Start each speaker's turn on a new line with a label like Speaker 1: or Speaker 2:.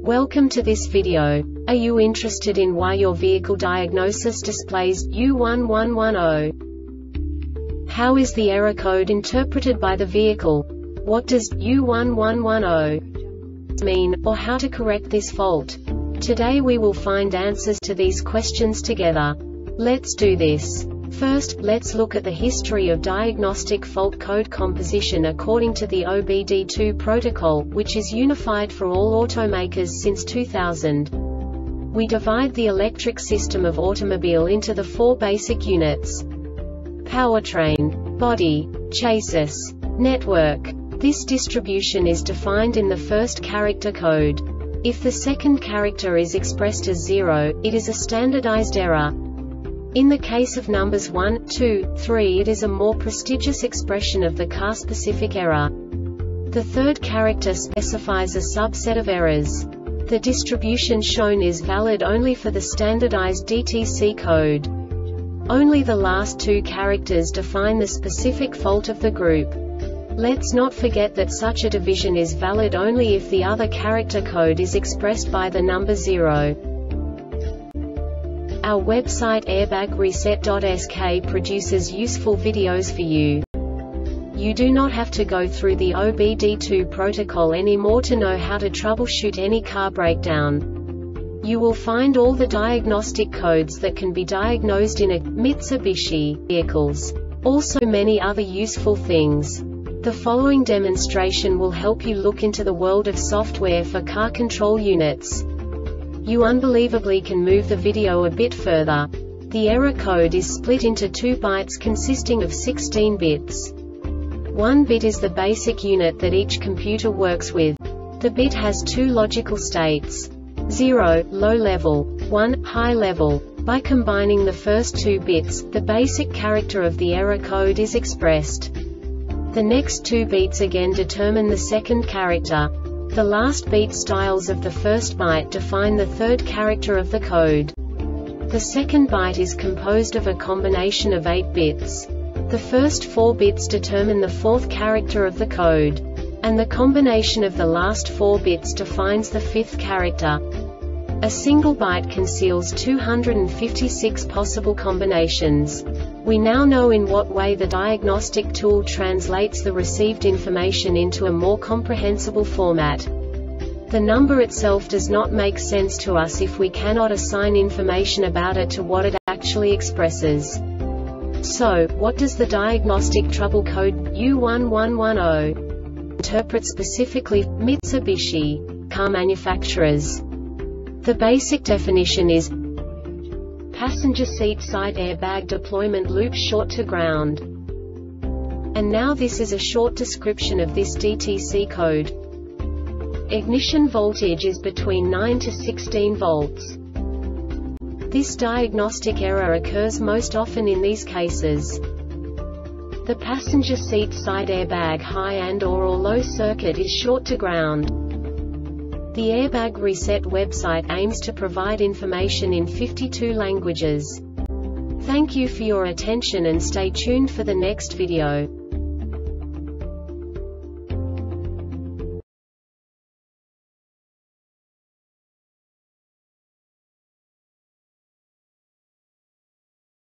Speaker 1: Welcome to this video. Are you interested in why your vehicle diagnosis displays U1110? How is the error code interpreted by the vehicle? What does U1110 mean, or how to correct this fault? Today we will find answers to these questions together. Let's do this. First, let's look at the history of diagnostic fault code composition according to the OBD2 protocol, which is unified for all automakers since 2000. We divide the electric system of automobile into the four basic units: powertrain, body, chassis, network. This distribution is defined in the first character code. If the second character is expressed as 0, it is a standardized error. In the case of numbers 1, 2, 3, it is a more prestigious expression of the car-specific error. The third character specifies a subset of errors. The distribution shown is valid only for the standardized DTC code. Only the last two characters define the specific fault of the group. Let's not forget that such a division is valid only if the other character code is expressed by the number 0. Our website airbagreset.sk produces useful videos for you. You do not have to go through the OBD2 protocol anymore to know how to troubleshoot any car breakdown. You will find all the diagnostic codes that can be diagnosed in a Mitsubishi vehicles. Also many other useful things. The following demonstration will help you look into the world of software for car control units. You unbelievably can move the video a bit further. The error code is split into 2 bytes consisting of 16 bits. 1 bit is the basic unit that each computer works with. The bit has 2 logical states: 0, low level, 1, high level. By combining the first 2 bits, the basic character of the error code is expressed. The next 2 beats again determine the second character. The last beat styles of the first byte define the third character of the code. The second byte is composed of a combination of 8 bits. The first 4 bits determine the fourth character of the code. And the combination of the last 4 bits defines the fifth character. A single byte conceals 256 possible combinations. We now know in what way the diagnostic tool translates the received information into a more comprehensible format. The number itself does not make sense to us if we cannot assign information about it to what it actually expresses. So, what does the diagnostic trouble code U1110 interpret specifically for Mitsubishi car manufacturers? The basic definition is passenger seat side airbag deployment loop short to ground. And now this is a short description of this DTC code. Ignition voltage is between 9 to 16 volts. This diagnostic error occurs most often in these cases. The passenger seat side airbag high and/or low circuit is short to ground. The Airbag Reset website aims to provide information in 52 languages. Thank you for your attention and stay tuned for the next video.